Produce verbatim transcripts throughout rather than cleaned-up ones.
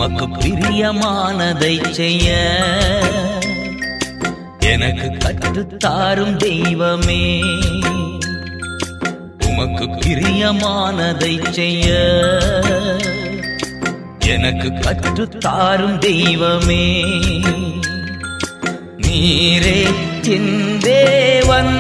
உமக்கு பிரியமானதை செய்ய எனக்கு கற்றுத்தாரும் தெய்வமே. உமக்கு பிரியமானதை செய்ய எனக்கு கற்றுத்தாரும் தெய்வமே. நீரே என் தேவன்,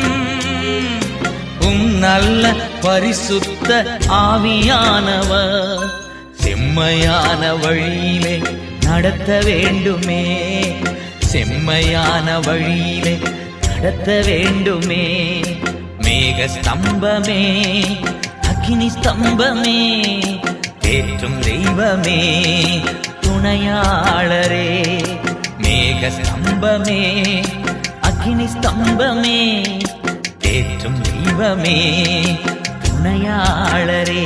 உம் நல்ல பரிசுத்த ஆவியானவர் செம்மையான வழியிலே நடத்த வேண்டுமே. செம்மையான வழியிலே நடத்த வேண்டுமே. மேக ஸ்தம்பமே, அக்கினி ஸ்தம்பமே, தேற்றும் தெய்வமே, துணையாளரே. மேக ஸ்தம்பமே, அக்கினி ஸ்தம்பமே, தேற்றும் தெய்வமே, துணையாளரே.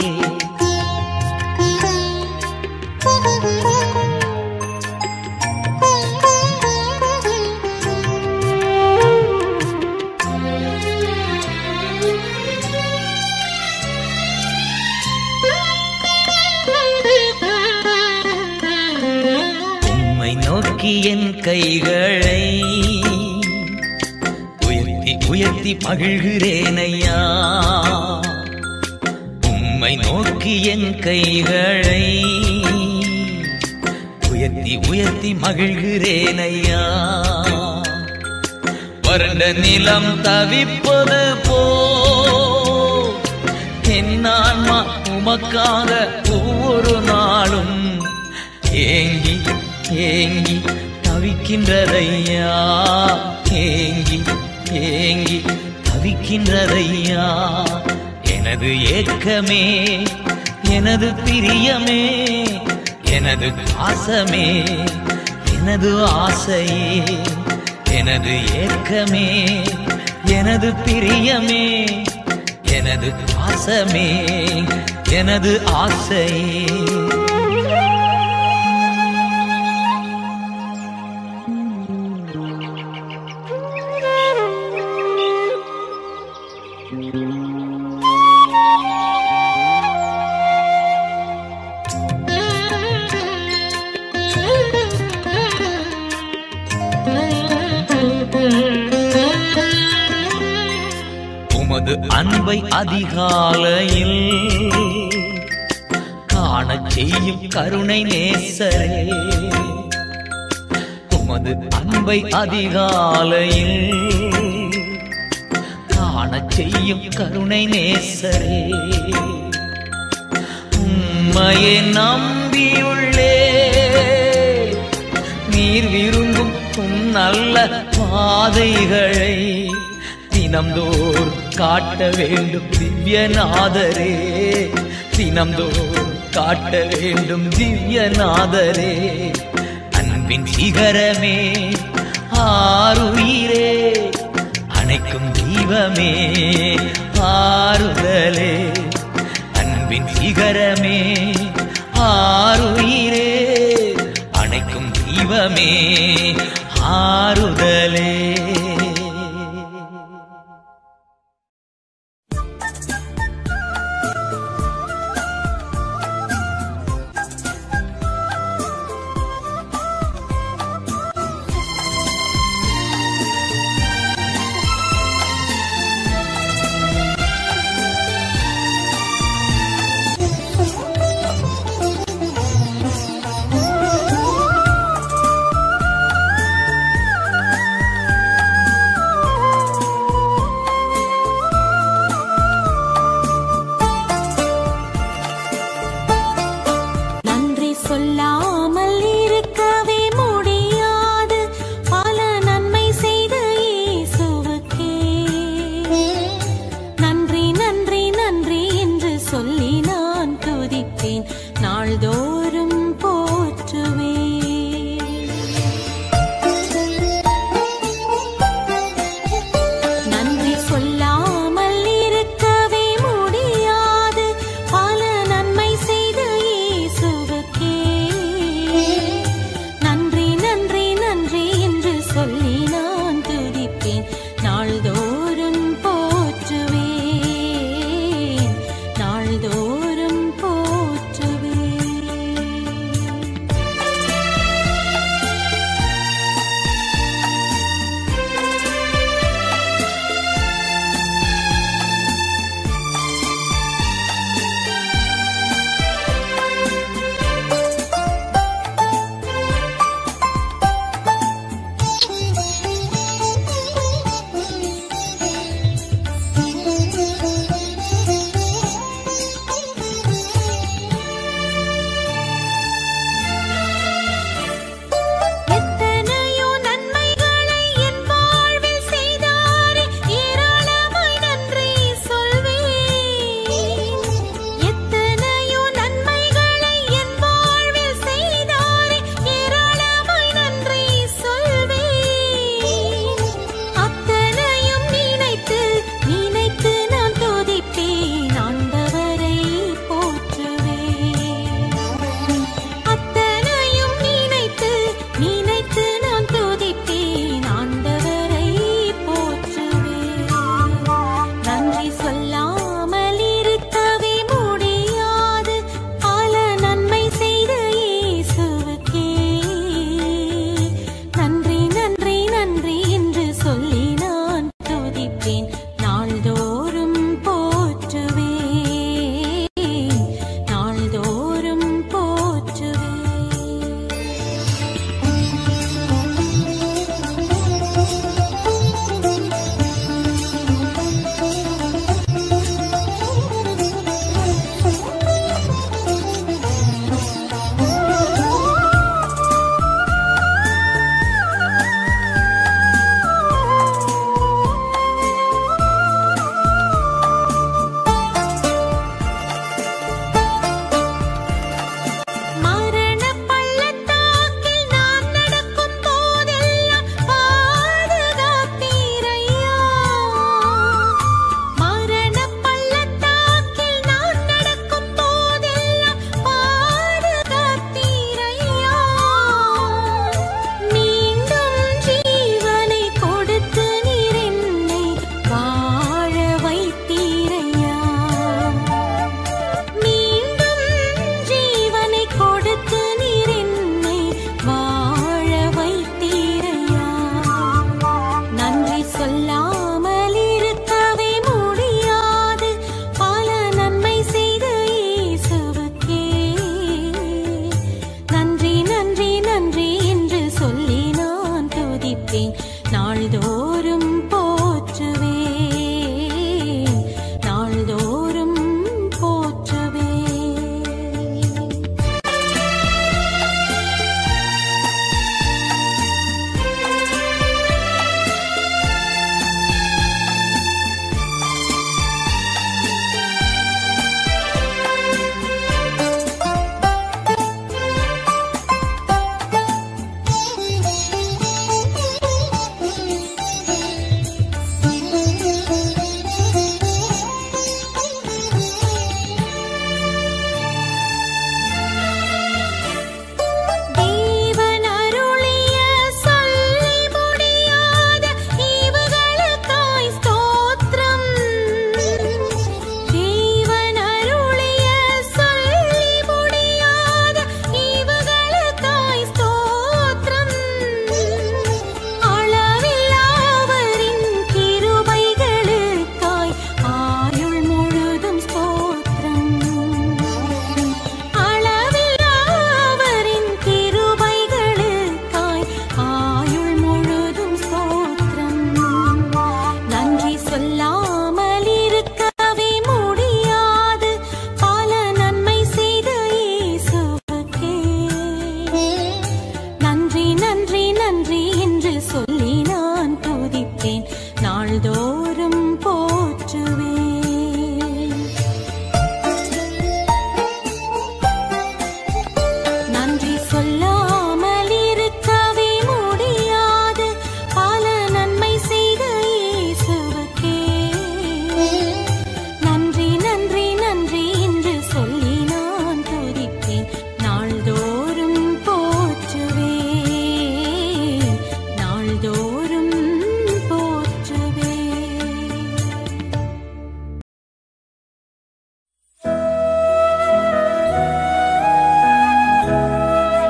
நோக்கி என் கைகளை உயர்த்தி உயர்த்தி மகிழ்கிறேன் ஐயா. உம்மை நோக்கி என் கைகளை உயர்த்தி உயர்த்தி மகிழ்கிறேன் ஐயா. வறண்ட நிலம் தவிப்பது போ என் ஆன்மா உமக்காக ஒவ்வொரு நாளும் ஏங்கி ஏங்கி தவிக்கின்றதையா. ஏங்கி ஏங்கி தவிக்கின்றதையா. எனது ஏக்கமே, எனது பிரியமே, எனது பாசமே, எனது ஆசையே. எனது ஏக்கமே, எனது பிரியமே, எனது பாசமே, எனது ஆசையே. உமது அன்பை அதிகாலையில் காணச் செய்யும் கருணை நேசரே. உமது அன்பை அதிகாலையில் காணச் செய்யும் கருணை நேசரே. உம்மையை நம்பியுள்ளே நீர் விரும்பும் உம் நல்ல பாதைகளை தினம்தோறும் காட்ட வேண்டும் திவ்யநாதரே. தினம்தோறும் காட்ட வேண்டும் திவ்யநாதரே. அன்பின் சிகரமே, ஆருயிரே, அணைக்கும் தெய்வமே, ஆறுதலே. அன்பின் சிகரமே, ஆருயிரே, அணைக்கும் தெய்வமே, ஆறுதலே.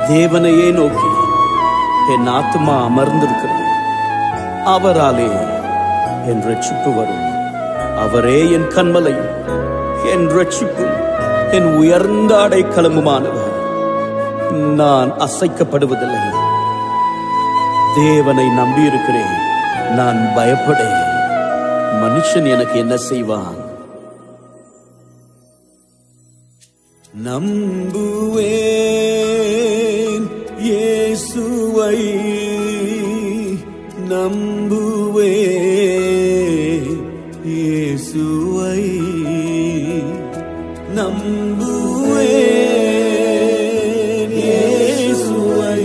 தேவனையே நோக்கி என் ஆத்துமா அமர்ந்திருக்கிறது. அவராலே என் ரட்சிப்பு வரும். அவரே என் கன்மலையும் என் ரட்சிப்பும் என் உயர்ந்த அடைக்கலமுமானவர். நான் அசைக்கப்படுவதில்லை. தேவனை நம்பியிருக்கிறேன். நான் பயப்படேன். மனுஷன் எனக்கு என்ன செய்வான்? நம்புவேன் இயேசுவை, நம்புவேன் இயேசுவை, நம்புவேன் இயேசுவை,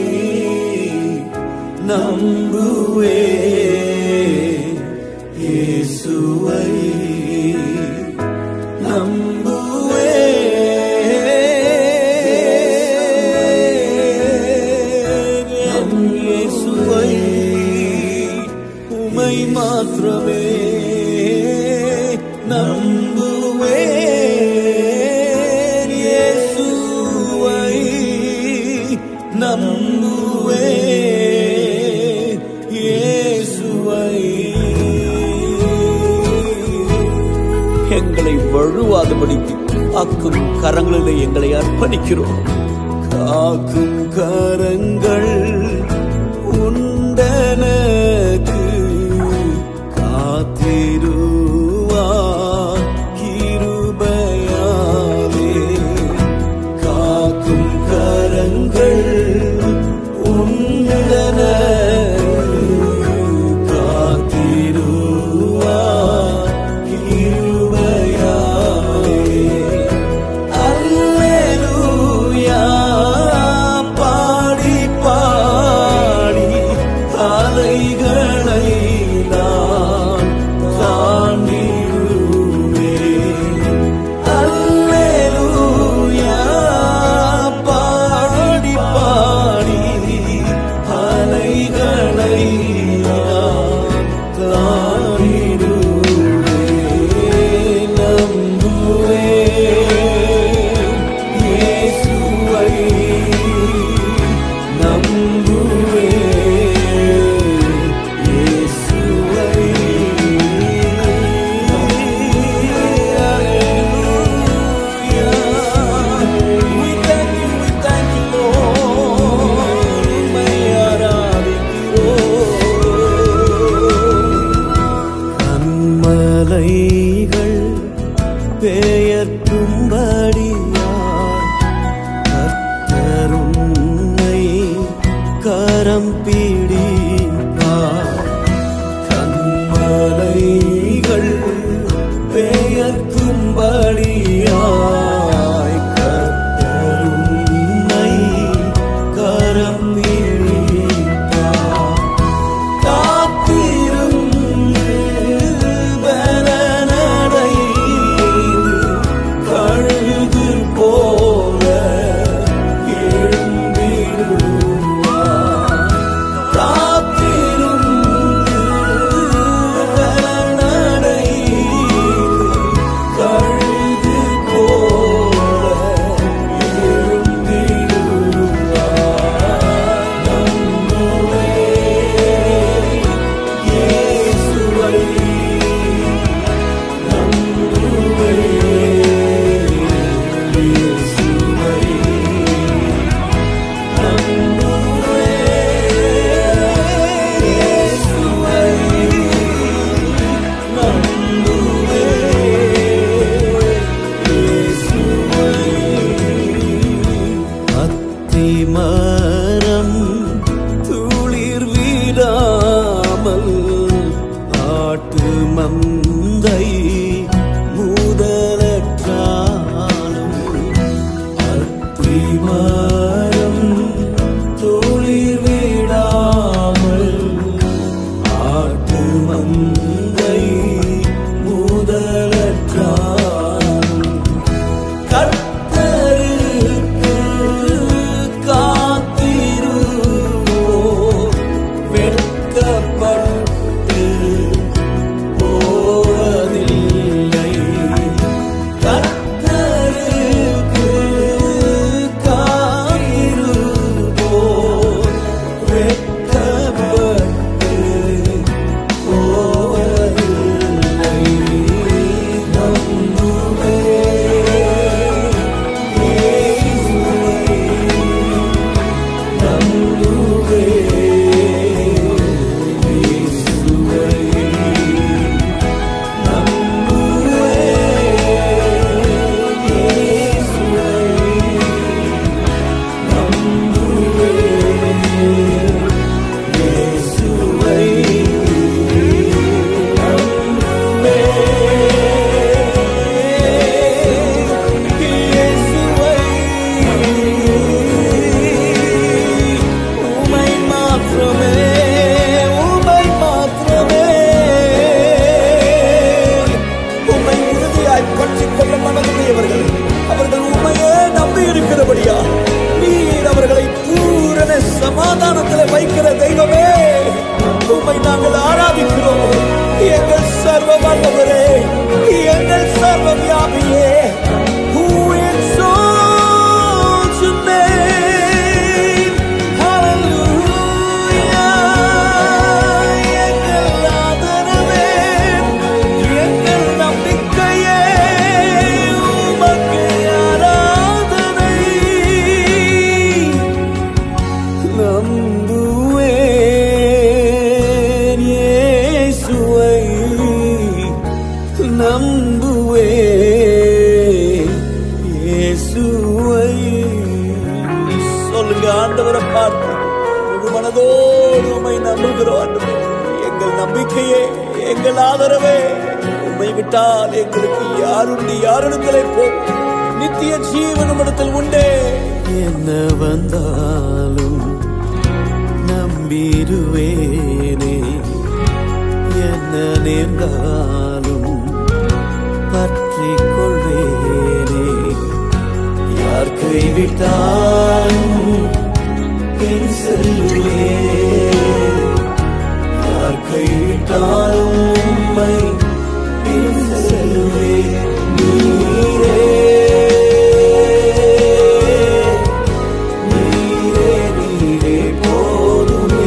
நம்புவேன் இயேசுவை, உம்மை மாத்திரமே நம்புவேன் இயேசுவை, நம்புவேன் இயேசுவை. எங்களை வழுவாதபடிக்கு காக்கும் கரங்களிலே எங்களை அர்ப்பணிக்கிறோம். காக்கும் கரங்கள் உண்டனக்கு காத்திருவார் கிருபையாலே. காக்கும் கரங்கள் உண்டனக்கு காத்திருவார் கிருபையாலே. அல்லேலூயா பாடி பாடி அலைகளை நான் தாண்டிடுவேன். அல்லேலூயா பாடி பாடி அலைகளை நான் தாண்டிடுவேன். நம்புவேன் இயேசுவை, நம்புவேன் இயேசுவை. We thank you, we thank you, Lord. உம்மை ஆராதிக்கிறோம். கன்மலைகள் பெயர்க்கும்படியாய் கர்த்தர் உன்னை கரம் பிடிப்பார். கன்மலைகள் பெயர்க்கும்படியாய் கர்த்தர் உன்னை கரம் பிடிப்பார். காத்திருந்து பலனடைந்து கழுகு ஜீவ வல்லவரே, எங்கள் சர்வ வியாபியே, who exalts your name. Hallelujah. எங்கள் ஆதரவே, எங்கள் நம்பிக்கையே, உமக்கு ஆராதனை. நம்புவேன் இயேசுவை, நம்புவேன் இயேசுவை. சொல்லுங்க, ஆண்டவரை பார்த்து முழு மனதோடு உம்மை நம்புகிறோம் ஆண்டவரே. எங்கள் நம்பிக்கையே, எங்கள் ஆதரவே, உம்மை விட்டால் எங்களுக்கு யாருண்டு? யாரிடத்திலே போ? நித்திய ஜீவன் உம்மிடத்தில் உண்டே. என்ன வந்தாலும் நம்பிடுவேனே, என்ன நேர்ந்தாலும் பற்றிக் கொள்வேனே. யார் கைவிட்டாலும் பின் செல்வேன், யார் கைவிட்டாலும் உம்மை பின் செல்வேன். நீரே நீரே நீரே போதுமே.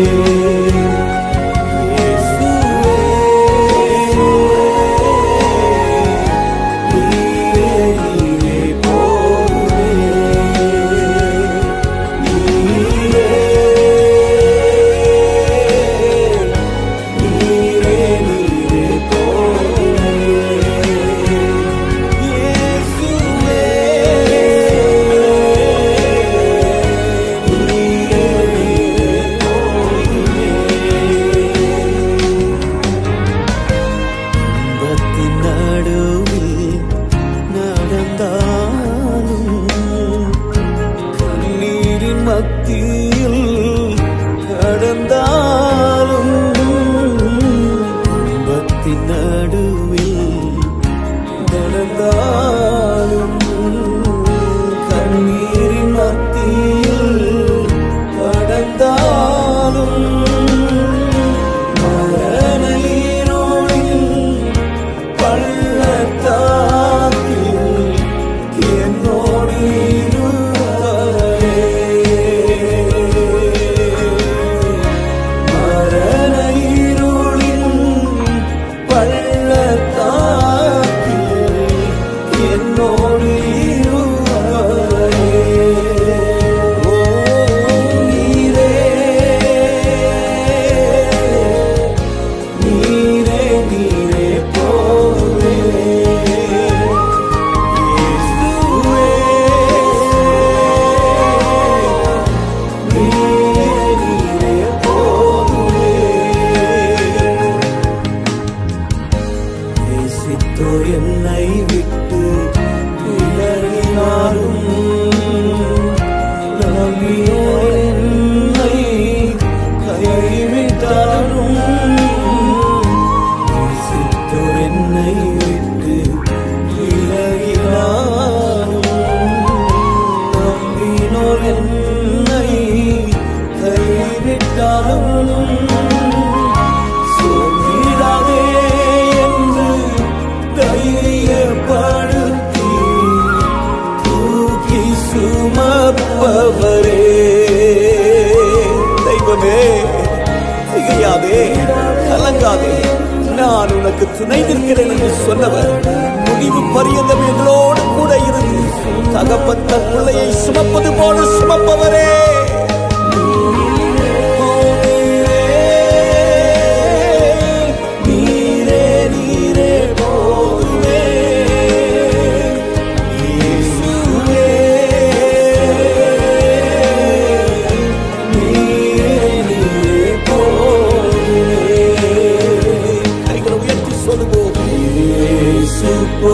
நான் உனக்கு துணை நிற்கிறேன் என்று சொன்னவர் முடிவு பரியந்தம் எங்களோடு கூட இருந்து தகப்பன் தன் பிள்ளையை சுமப்பது போல சுமப்பவரே.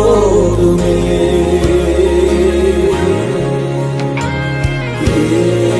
போதுமே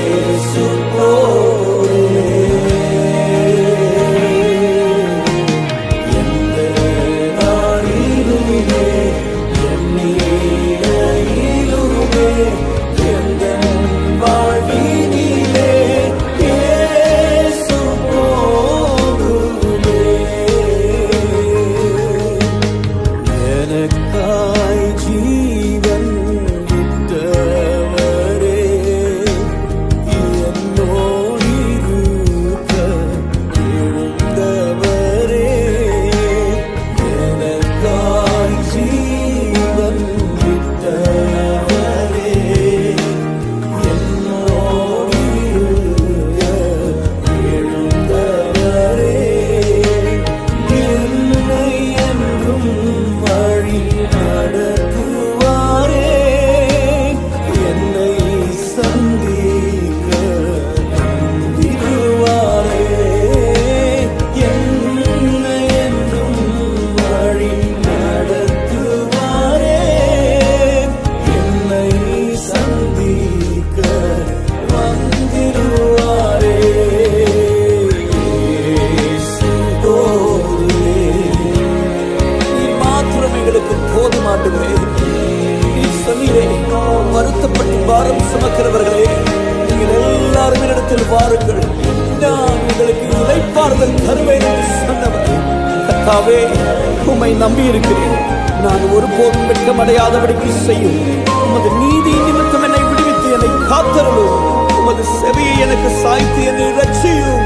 வருத்தப்பட்டு பாரம் சுமக்கிறவர்களே, நீங்கள் எல்லாரும் இடத்தில் வாருங்கள், நான் உங்களுக்கு இளைப்பாறுதல் தருவேன் என்று சொன்னவர். கர்த்தாவே, உம்மை நம்பி இருக்கிறேன். நான் ஒருபோதும் வெட்கமடையாதபடிக்கு செய்யும் உமது நீதி நிமித்தம் என்னை விடுவித்து என்னை காத்தருளும். உமது செவியை எனக்கு சாய்த்து என்னை இரட்சியும்.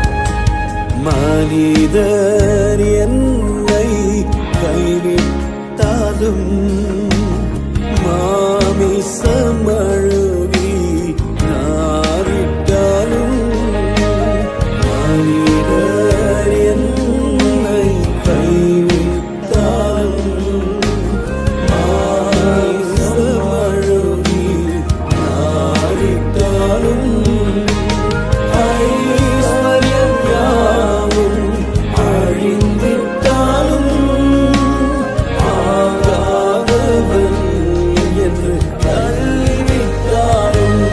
மனிதர் என்னை கைவிட்டாலும் மாமிசமழுவி நாரிட்டாலும், மனிதர் என்னை கைவிட்டாலும் மாமிசமழுவி நாரிட்டாலும், ஐஸ்வர்யம் யாவும் அழிந்திட்டாலும் ஆகாதவன் என்று தள்ளிவிட்டாலும்,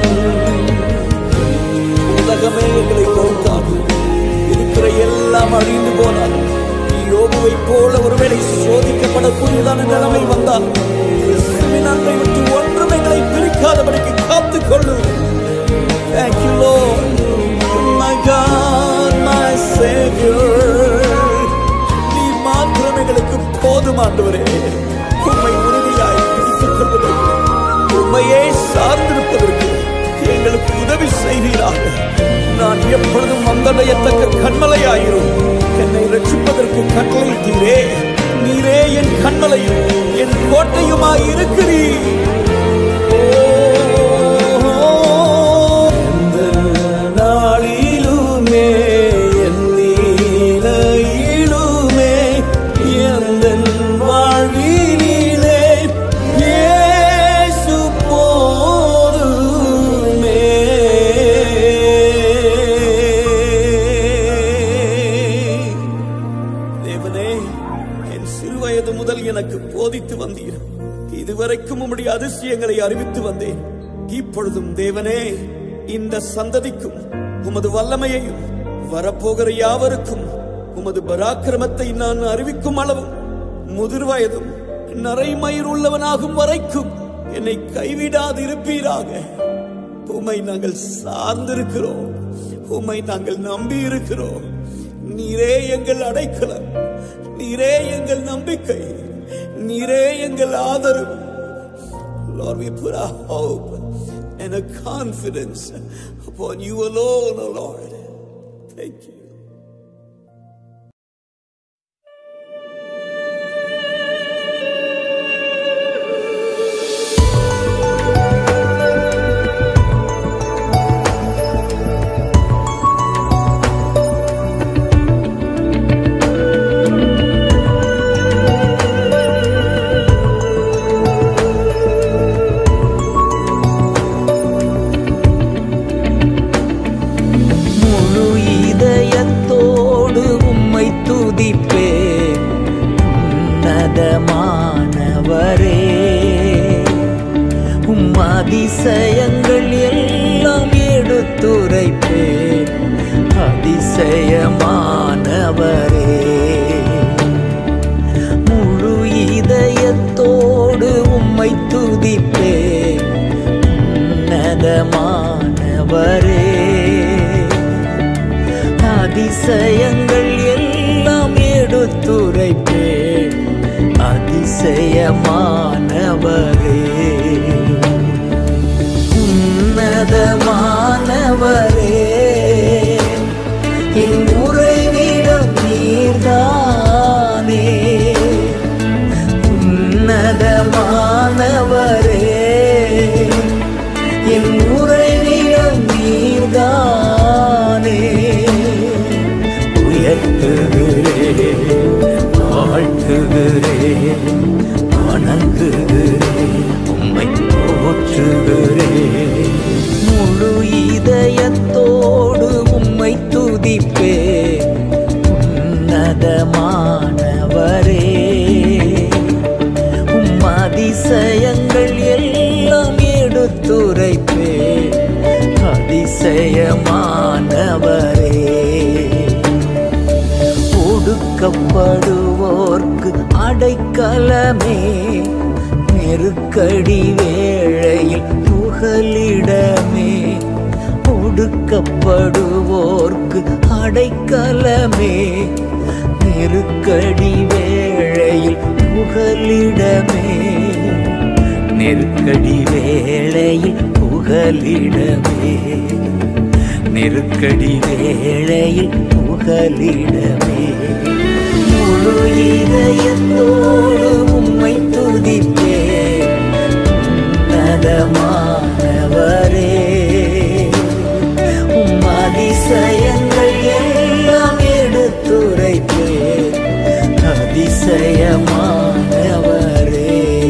உலகமே எங்களை பொறுத்தாலும் இருக்கிற எல்லாம் அழிந்து போனாலும், யோபுவை போல ஒருவேளை சோதிக்கப்படக்கூடியதான நிலைமை வந்தால் கிறிஸ்துவின் அன்பை விட்டு ஒன்றும் எங்களை பிரிக்காதபடிக்கு காத்துக் கொள்ளும். Thank you, Lord, my God, my Savior. நீ மாத்திரம் எங்களுக்கு போதும் ஆண்டவரே. உம்மை உறுதியாய் பிடித்துக் கொள்வதற்கு, உம்மையே சார்ந்திருப்பதற்கு எங்களுக்கு உதவி செய்வீராக. நான் எப்பொழுதும் வந்தடையத்தக்க கண்மலையாயிரும். என்னை ரட்சிப்பதற்கு கட்டளையிட்டீரே. நீரே என் கண்மலையும் என் கோட்டையுமாய் இருக்கிறீர். எந்த நாளிலுமே என் நீலையிலுமே எந்த வாழ்வினிலே இயேசு போதுமே. தேவனே, என் சிறுவயது முதல் எனக்கு போதித்து வந்தீர். இதுவரைக்கும் உம்முடைய அதிசயங்களை அறிவித்து வந்தேன். இப்பொழுதும் தேவனே, இந்த சந்ததிக்கும் உமது வல்லமையையும் வரப்போகிற யாவருக்கும் உமது பராக்கிரமத்தை நான் அறிவிக்கும் அளவும் முதிர் வயதும் நரைமயிர் உள்ளவனாகும் வரைக்கும் என்னை கைவிடாது இருப்பீராக. உம்மை நாங்கள் சார்ந்திருக்கிறோம், உம்மை நாங்கள் நம்பி இருக்கிறோம். நீரே எங்கள் அடைக்கலம், நீரே எங்கள் நம்பிக்கை, நீரே எங்கள் ஆதரவு. Lord, we put our hope and a confidence upon you alone, O Lord. Thank you. அதிசயங்கள் எல்லாம் எடுத்துரைப்பே, அதிசயமானவரே. முழு இதயத்தோடு உம்மை துதிப்பே, உன்னதமானவரே. அதிசயங்கள் எல்லாம் எடுத்துரைப்பே, அதிசயமானவரே. உன்னதமானவரே, என் உறைவிடம் நீர்தானே. உன்னதமானவரே, என் உறைவிடம் நீர்தானே. உயர்த்துகிறேன், வாழ்த்துகிறேன், வணங்குகிறேன், உம்மை போற்றுகிறேன். முழு இதயத்தோடு உம்மை துதிப்பே, உன்னதமானவரே. உம் அதிசயங்கள் எல்லாம் எடுத்துரைப்பே, அதிசயமானவரே. ஒடுக்கப்படுவோர்க்கு அடைக்கலமே, நெருக்கடி வேளையில் புகலிடமே, ஒடுக்கப்படுவோர்க்கு அடைக்கலமே, நெருக்கடி வேளையில் புகலிடமே, நெருக்கடி வேளையில் புகலிடமே, நெருக்கடி வேளையில் புகலிடமே. முழு இதயத்தோடு உம்மை துதிப்பேன் உன்னதமானவரே. உம் அதிசயங்கள் எல்லாம் எடுத்துரைப்பேன் அதிசயமானவரே.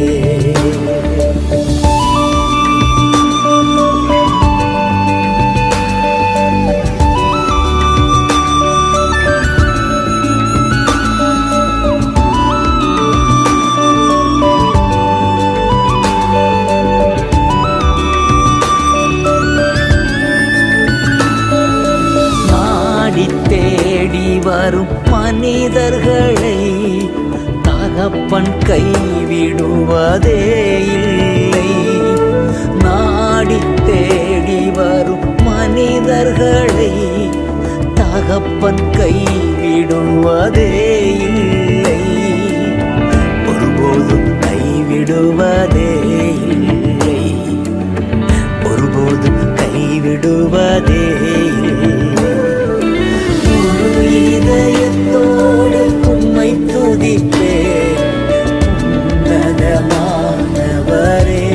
தேடி வரும் மனிதர்களை தகப்பன் கைவிடுவதே இல்லை. நாடி தேடி வரும் மனிதர்களை தகப்பன் கைவிடுவதே இல்லை. ஒருபோதும் கைவிடுவதே இல்லை, ஒருபோதும் கைவிடுவதே இல்லை. இதயத்தோடு உம்மை துதிப்பேன் உன்னதமானவரே.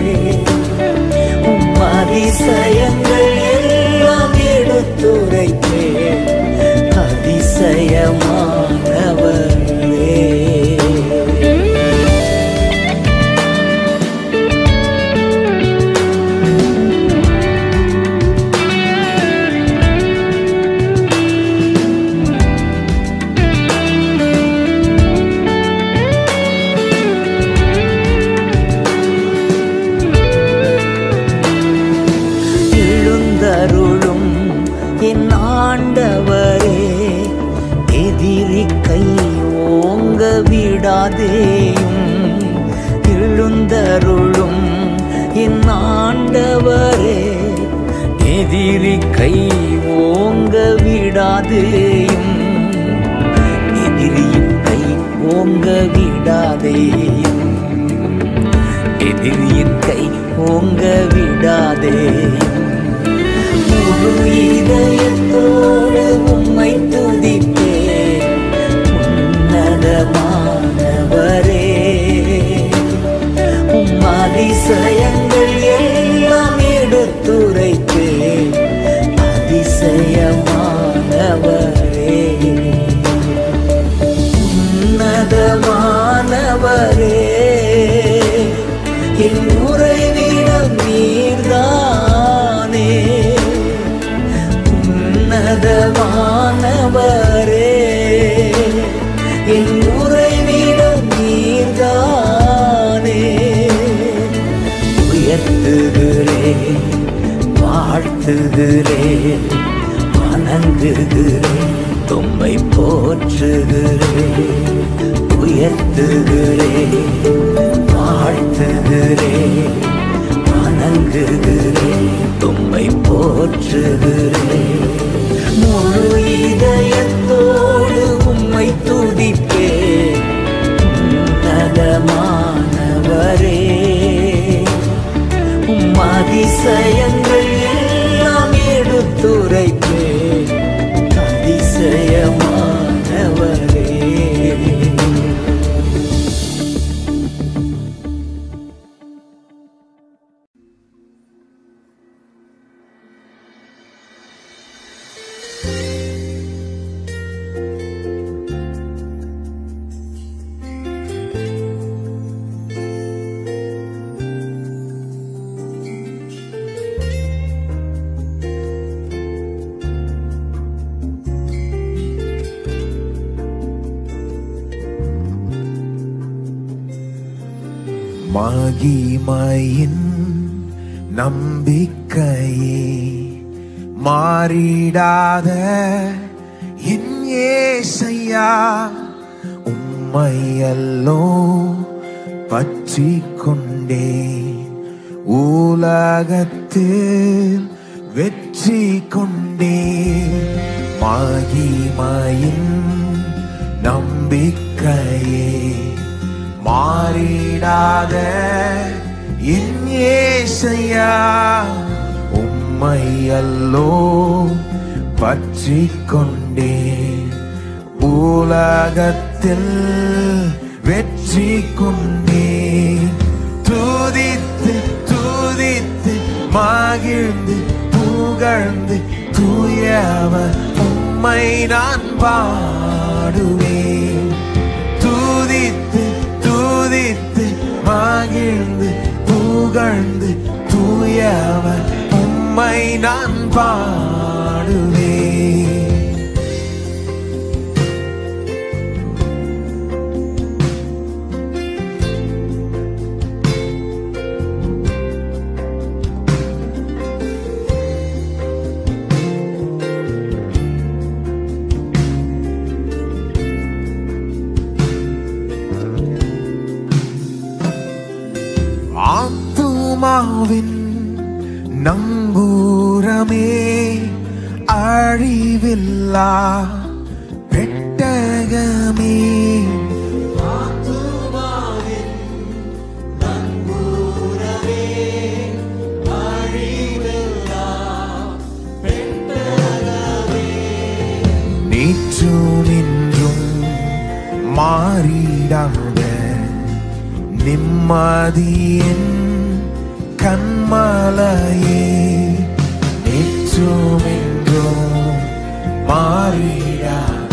உம் அதிசயங்கள் எல்லாம் எடுத்துரைப்பேன் அதிசயமானவரே. எழுந்தருளும் என் ஆண்டவரே, எதிரி கை ஓங்க விடாதேயும். எழுந்தருளும் என் ஆண்டவரே, எதிரி கை ஓங்க விடாதேயும். எதிரியின் கை ஓங்க விடாதேயும், எதிரியின் கை ஓங்க விடாதேயும். முழு இதயத்தோடு உம்மை துதிப்பேன் உன்னதமானவரே. உம் அதிசயங்கள் எல்லாம் எடுத்துரைப்பேன் அதிசயமானவரே. உன்னதமானவரே, என் உறைவிடம் நீர்தானே. உன்னதமானவரே, என் உறைவிடம் நீர்தானே. உயர்த்துகிறேன், வாழ்த்துகிறேன், வணங்குகிறேன், உம்மை போற்றுகிறேன். உயர்த்துகிறேன், வாழ்த்துகிறேன், வணங்குகிறேன், உம்மை போற்றுகிறேன். முழு இதயத்தோடு உம்மை துதிப்பேன் உன்னதமானவரே. உம் அதிசயங்கள் எல்லாம் எடுத்துரைப்பேன் அதிசயமானவரே. மகிமையின் நம்பிக்கையே மாறிடாத என் ஏசையா, உம்மையல்லோ பற்றி கொண்டே உலகத்தில் வெற்றி கொண்டே மகிமையின் நம்பிக்கையே மாறிடாத என் இயேசையா உம்மை அல்லோ பற்றி கொண்டே உலகத்தில் வெற்றி கொண்டே துதித்து துதித்து மகிழ்ந்து புகழ்ந்து தூயவர் உம்மை நான் பாடுவேன் துதித்து துதித்து மகிழ்ந்து புகழ்ந்து தூயவர் உம்மை நான் பாடுவேன். ஆத்துமாவின் நங்கூரமே அழிவில்லா பெட்டகமே ஆத்துமாவின் நங்கூரமே அழிவில்லா பெட்டகமே நேற்றும் இன்றும் மாறிடாத நிம்மதியின் கண்மலையே நேற்றும் இன்றும் மாறிடாத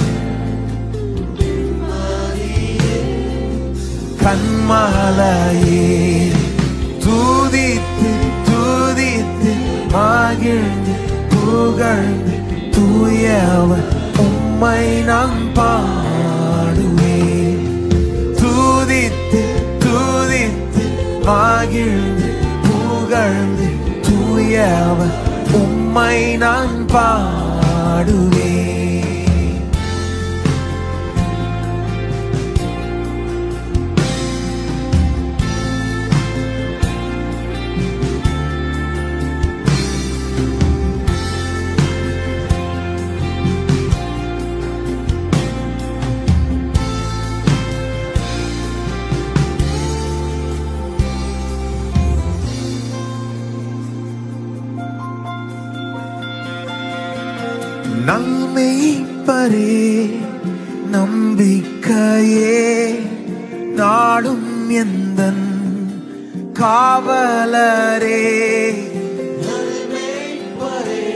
கண்மலையே துதித்து துதித்து மகிழ்ந்து புகழ்ந்து தூயவர் உம்மை நான் பாடுவேன் துதித்து துதித்து மகிழ்ந்து புகழ்ந்து தூயவர் உம்மை நான் பாடுவேன். நல்மெய்ப்பரே நம்பிக்கையே நாடும் எந்தன் காவலரே நல்மெய்ப்பரே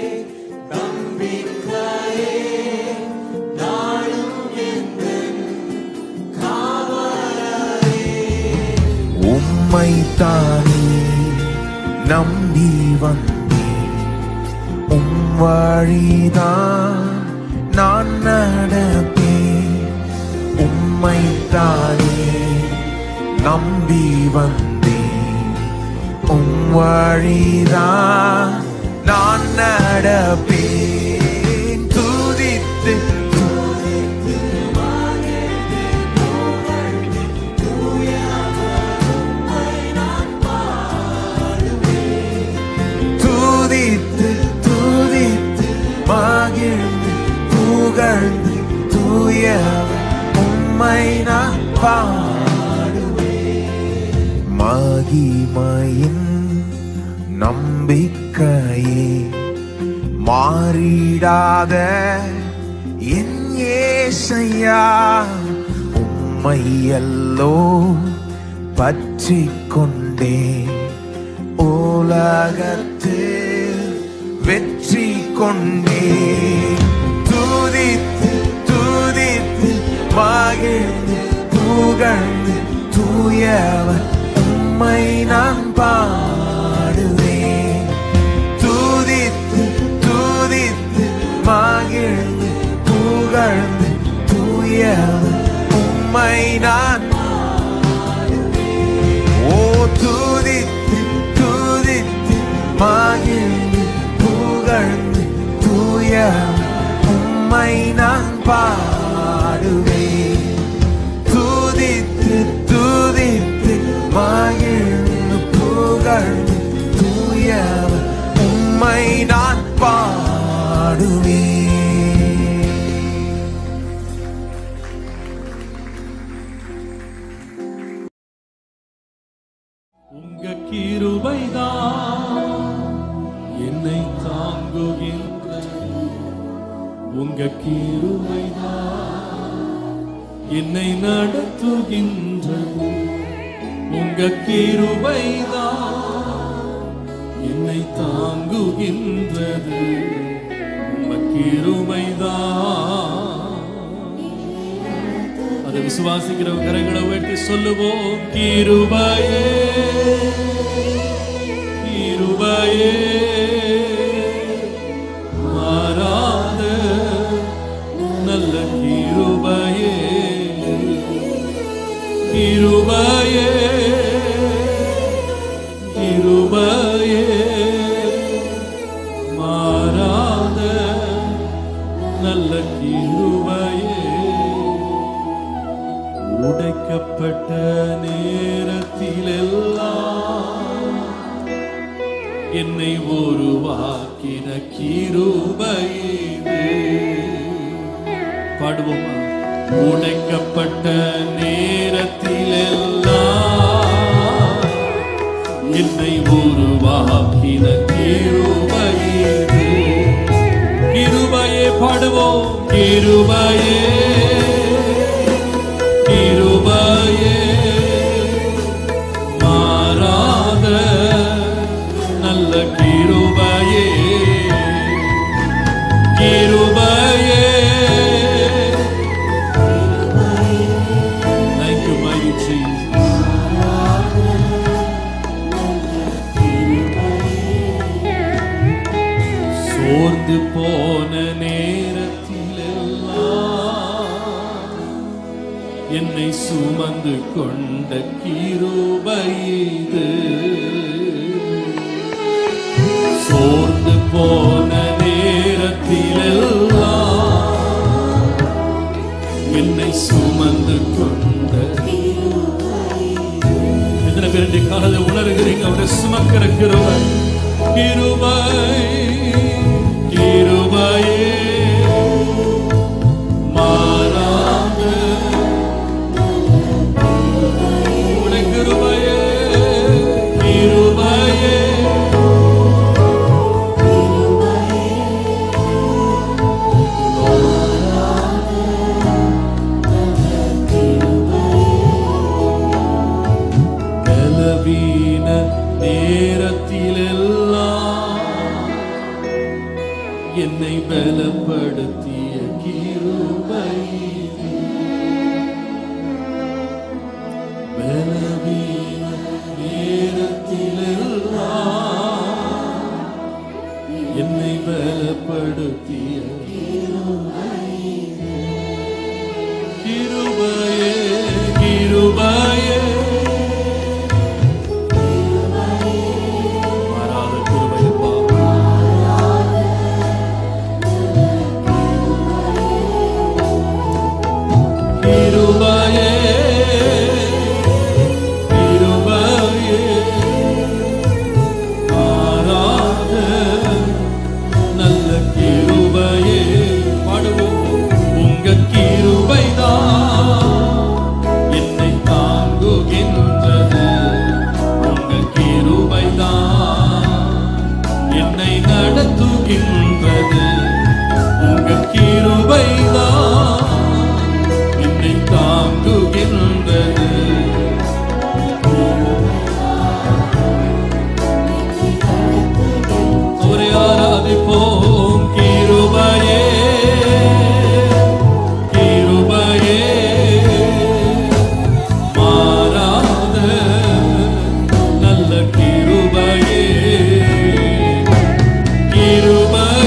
நம்பிக்கையே நாடும் எந்தன் காவலரே உம்மை தானே நம்பி வந்தேன் உம் வழிதான் நான் நடப்பேன் உம்மை தானே நம்பி வந்தேன் உம் வழிதான் நான் நடப்பேன் துதித்து துதித்து மகிழ்ந்து புகழ்ந்து தூயவர் உம்மை நான் பாடுவேன் துதித்து துதித்து மகிழ்ந்து புகழ்ந்து தூயவர் உம்மை நான் பாடுவேன் மகிமையின் நம்பிக்கையே மாறிடாத என் இயேசையா உம்மை அல்லோ பற்றி கொண்டே உலகத்தில் வெற்றி கொண்டே துதித்து துதித்து மகிழ்ந்து புகழ்ந்து தூயவர் உம்மை நான் பாடுவேன் துதித்து துதித்து மகிழ்ந்து புகழ்ந்து தூயவர் உம்மை நான் ஓ துதித்து துதித்து மகிழ்ந்து புகழ்ந்து தூயவர் உம்மை நான் பாடுவேன் துதித்து துதித்து மகிழ்ந்து புகழ்ந்து கிருபைதான் என்னை தாங்குகின்ற உங்க கிருபைதான் என்னை நடத்துகின்றது உங்க கிருபைதான் என்னை தாங்குகின்றது உங்க கிருபைதான். அதை விசுவாசிக்கிற கரங்களை உயர்த்தி சொல்லுவோம். கிருபையே கிருபையே மாறாத நல்ல கிருபையே கிருபையே கிருபையே மாறாத நல்ல கிருபையே. உடைக்கப்பட்ட நேரத்திலெல்லாம் என்னை உருவாக்கின கிருபையே. பாடுவோமா? உடைக்கப்பட்ட நேரத்திலெல்லாம் என்னை உருவாக்கின கிருபையே. கிருபையே பாடுவோம். கிருபையே கிருபையே மாறாத நல்ல கிருபையே கிருபையே. Thank you, mighty Jesus. சோர்ந்து போன நேரத்திலெல்லாம் என்னை சுமந்து கொண்ட கிருபை இது. சோர்ந்து போன நேரத்திலெல்லாம் என்னை சுமந்து கொண்ட எத்தனை பேர் இந்த காலத்தை உணர்கிறீங்க? அவரை சுமக்கிற கிருபை கிருபை கிருபையே மாறாத உடைய கிருபையே கிருபையே பலவீன நேரத்திலெல்லாம் என்னை பலப்படுத்திய கிருபை. பலவீன நேரத்திலெல்லாம் என்னை பலப்படுத்திய கிருபையே கிருபையே மாறாத கிருபையப்பா. கிருபையே கிருபையே மாறாத நல்ல கிருபையே. பாடுவோம். உங்க கிருபைதான் என்னை தாங்குகின்றது உங்க கிருபைதான் என்னை நடத்துகின்றது உங்க கிருபைதான் என்னை தாங்குகின்றது. அவரை ஆராதிப்போம். கிருபையே கிருபையே மாறாத நல்ல கிருபையே கிருபை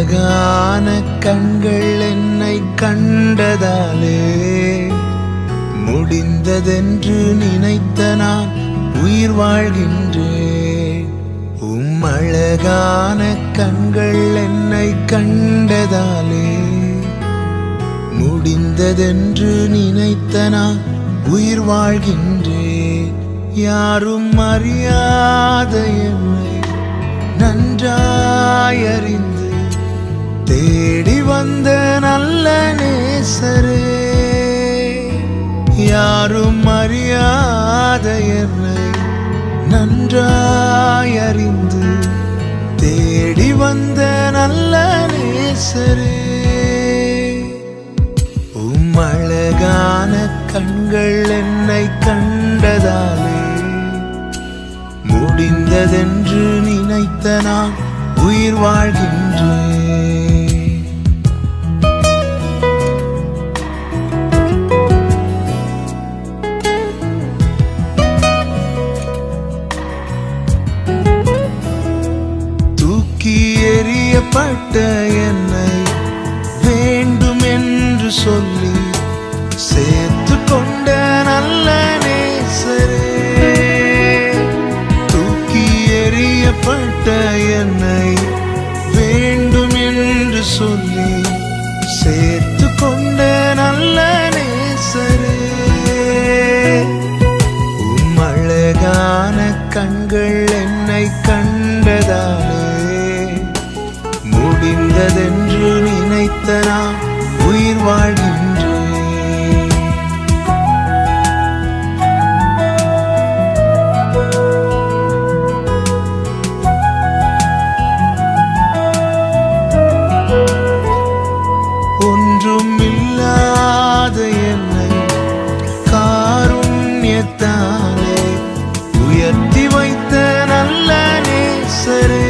அழகான கண்கள் என்னை கண்டதாலே முடிந்ததென்று நினைத்த நான் உயிர் வாழ்கின்றேன். உம் அழகான கண்கள் என்னை கண்டதாலே முடிந்ததென்று நினைத்த நான் உயிர் வாழ்கின்றேன். யாரும் அறியாத என்னை நன்றாயறிந்து தேடி வந்த நல்ல நேசரே, யாரும் அறியாத என்னை நன்றாயறிந்து தேடி வந்த நல்ல நேசரே, உம் அழகான கண்கள் என்னை கண்டதாலே முடிந்ததென்று நினைத்த நான் உயிர் வாழ்கின்றேன். தூக்கி எறியப்பட்ட என்னை வேண்டும் என்று சொல்லி சேர்த்து கொண்ட நல்ல நேசரே, தூக்கி எறியப்பட்ட என்னை வேண்டும் என்று சொல்லி சேர்த்து கொண்ட நல்ல நேசரே, உம் அழகான கண்கள் என்னை கண்டதாலே முடிந்ததென்று நினைத்த நான் உயிர் வாழ்கின்றேன். ஒன்றும் இல்லாத என்னை காருண்யத்தாலே உயர்த்தி வைத்த நல்ல நேசரே,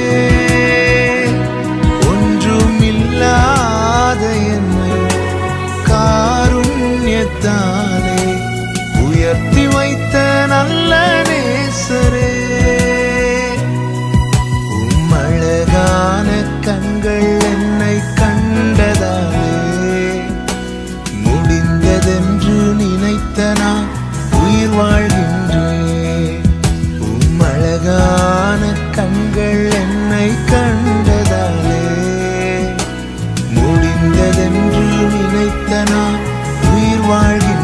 ஒன்றும் இல்லாத என்னை காருண்யத்தாலே உயர்த்தி வைத்த நல்ல நேசரே, உம் அழகான கண்கள் என்னை கண்டதாலே முடிந்ததென்று நினைத்த நான் உயிர் வாழ்கின்றேன். உம் அழகான கண்கள் என்னை கண்டதாலே முடிந்ததென்று நினைத்த நான் உயிர் வாழ்கின்றேன்.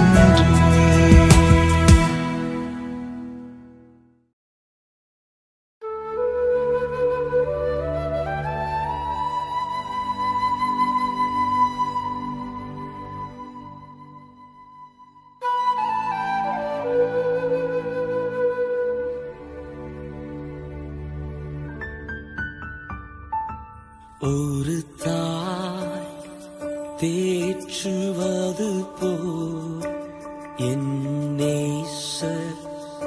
ஒரு தாய் தேற்றுவது போல் என் நேசர்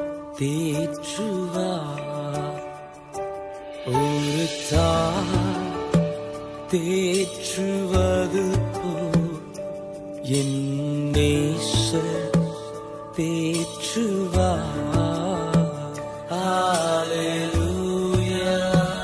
தேற்றுவார். ஒரு தாய் தேற்றுவது போல் என் நேசர் தேற்றுவார். Hallelujah.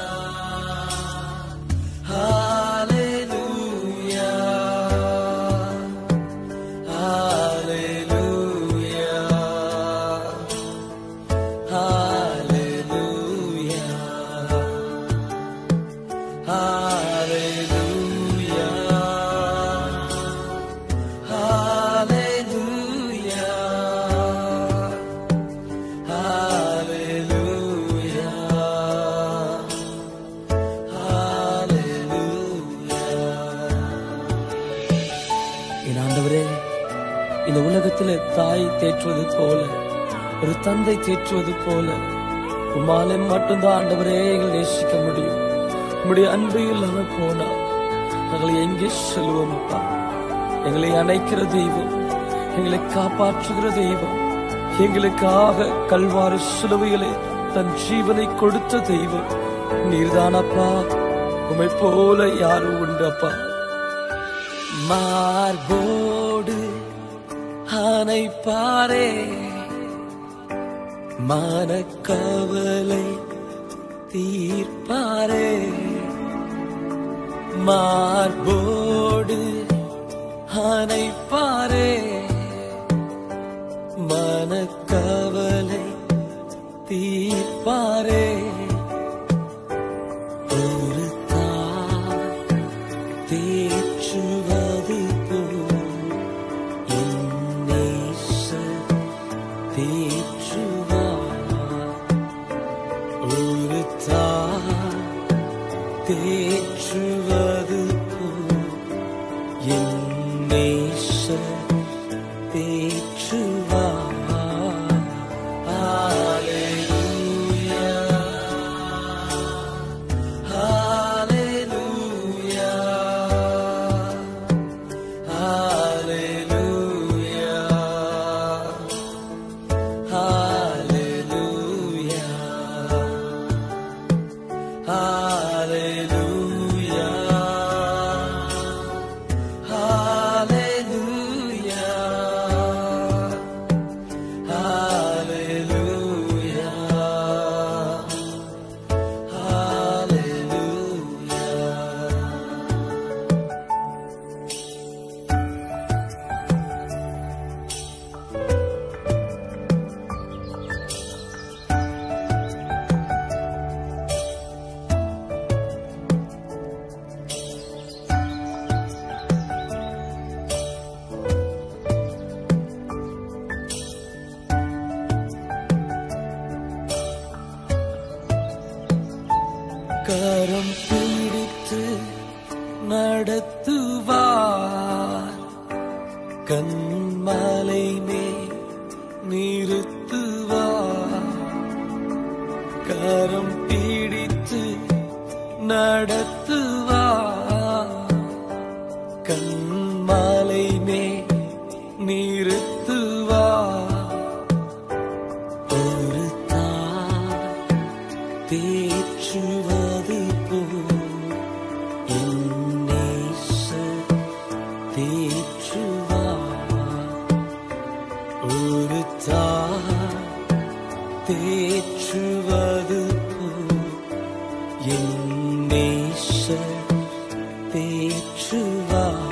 இந்த உலகத்திலே தாய் தேற்றுவது போல, ஒரு தந்தை தேற்றுவது போல உம்மாலே மட்டும்தான் ஆண்டவரே எங்களை நேசிக்க முடியும். உம்முடைய அன்பு இல்லாம போனா நாங்கள் எங்கே செல்வோம் அப்பா? எங்களை அணைக்கிற தெய்வம், எங்களை காப்பாற்றுகிற தெய்வம், எங்களுக்காக கல்வாரி சிலுவையிலே தன் ஜீவனை கொடுத்த தெய்வம் நீர்தானப்பா. உம்மை போல யாரும் உண்டு அப்பா? மார்போடு அணைப்பாரே, மனக்கவலை தீர்ப்பாரே, மார்போடு அணைப்பாரே, மனக்கவலை தீர்ப்பாரே. ஒரு தாய் தேற்றுவது போல் என் நேசர் தேற்றுவார். ஒரு தாய் தேற்றுவது போல் என் நேசர் தேற்றுவார். கரம் பிடித்து நடத்துவார், கண்மலை மேல் நிறுத்துவார். கரம் பிடித்து நடத்துவார், கண்மலை மேல் நிறுத்துவார். ஒரு தாய் தேற்றுவது போல் என் நேசர் தேற்றுவார். ஒரு தாய் தேற்றுவது போல் என் நேசர் தேற்றுவார்.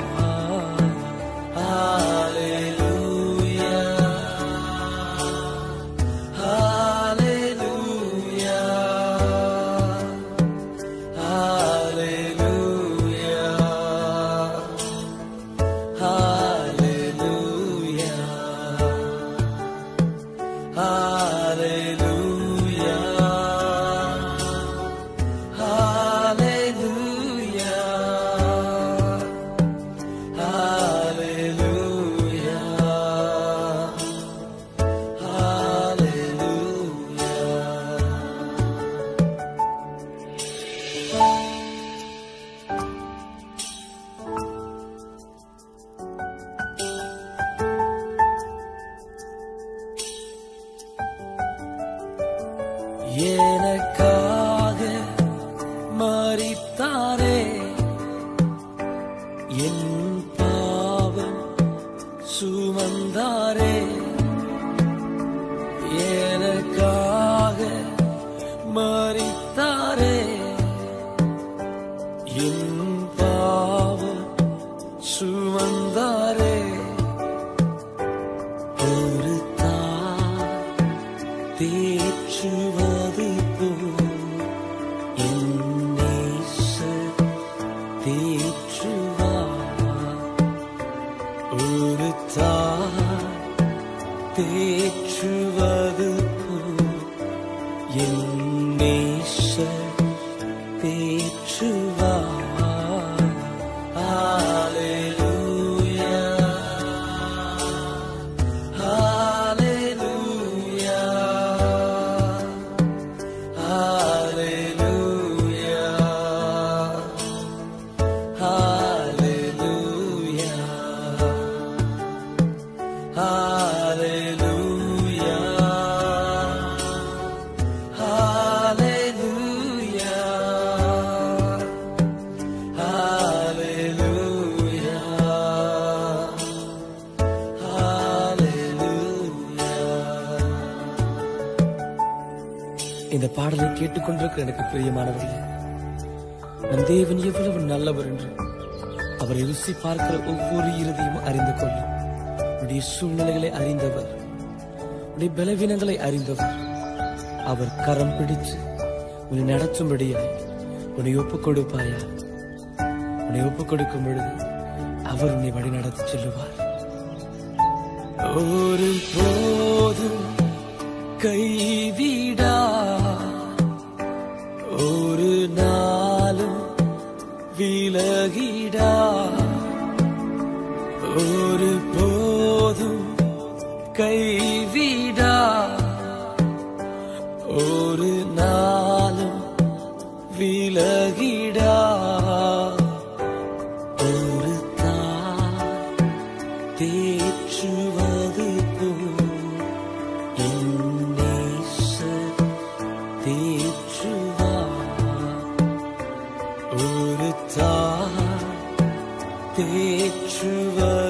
எனக்காக மரித்தாரே, என் பாவம் சுமந்தாரே. எனக்காக மரித்தாரே, என் பாவம் சுமந்தாரே. ஒரு தாய் தேற்றுவது போல் என் நேசர் தேற்றுவார். ஒரு தாய் தேற்றுவது போல் என் நேசர் தேற்றுவார். இந்த பாடலை கேட்டுக்கொண்டிருக்கிற எனக்கு பிரியமானவர்களே, நம் தேவன் எவ்வளவு நல்லவர் என்று அவரை ருசி பார்க்கிற ஒவ்வொரு இருதையும் அறிந்து கொள்ளும். உன்னுடைய சூழ்நிலைகளை அறிந்தவர், உன்னுடைய பலவீனங்களை அறிந்தவர். அவர் கரம் பிடித்து உன்னை நடத்தும்படியாய் உன்னை ஒப்புக் கொடுப்பாயா? உன்னை ஒப்புக் கொடுக்கும் பொழுது அவர் உன்னை வழி நடத்தி செல்லுவார். ஒரு போதும் கைவிடா, ஒரு நாளும் விலகிடா, ஒரு போதும் கைவிடா, ஒரு நாளும் விலகிடா. ஒரு தாய் தேற்றுவது போல் என் நேசர் தேற்றுவார். ஒரு தாய் தேற்றுவது